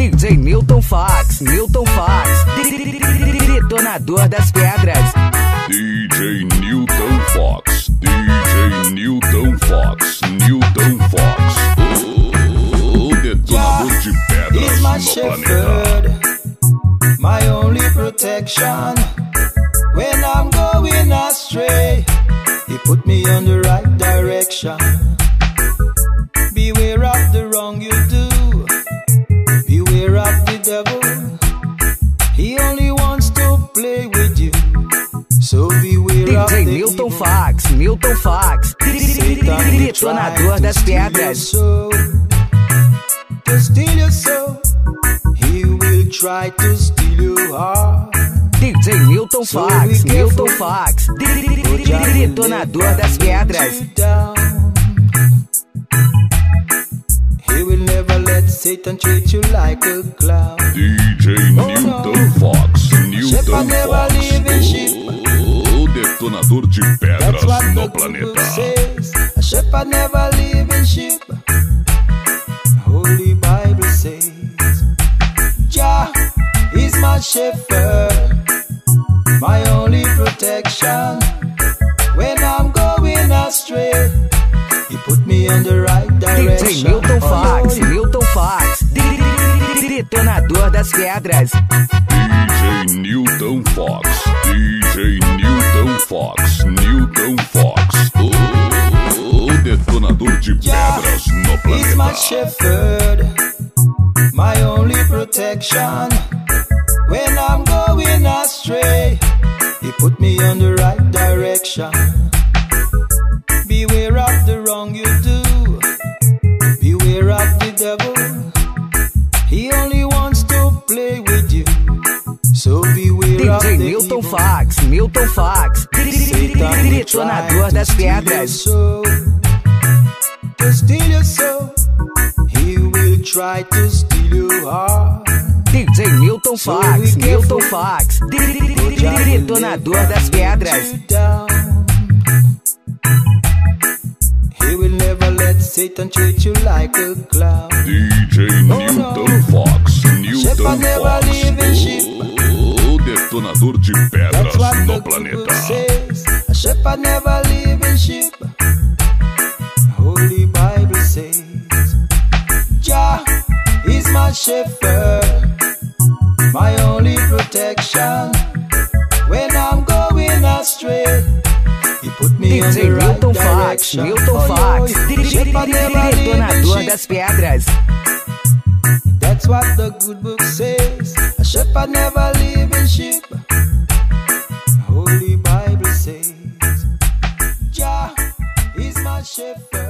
DJ Milton Fox, detonador das pedras. DJ Newton Fox, o detonador de pedras no planeta. My only protection when I'm going astray, he put me on the right direction. Beware of the wrong you do, beware of the devil. He only wants to play with you, so beware of the DJ Milton Fox, detonador das pedras. To steal your soul, he will try to steal your heart. DJ Milton Fox, detonador das pedras. He will never let Satan treat you like a clown. DJ Newton Fox, o detonador de pedras no planeta. A shepherd never live in sheep. Holy Bible says, Jah is my shepherd, my only protection when I'm going astray. He put me on the right direction. DJ Milton Fox, detonador das pedras. DJ Newton Fox, o detonador de pedras no planeta. He's my shepherd, my only protection when I'm going astray. He put me on the right direction. Beware of the wrong you do, beware of the devil. He only wants to play with you, so beware of the DJ Milton Fox, detonador das pedras. To steal your soul, he will try to steal your heart. DJ Milton Fox, detonador das pedras. He will never let Satan treat you like a clown. DJ Newton Fox, Shepherd never live in sheep. o detonador de pedras no planeta. A shepherd never live in sheep. Holy Bible says, Jah is my shepherd, my only protection when I'm going astray. He put me on the right direction. Milton Fox, detonador das pedras. That's what the good book says. A shepherd never live in sheep. Holy Bible says, Jah is my shepherd.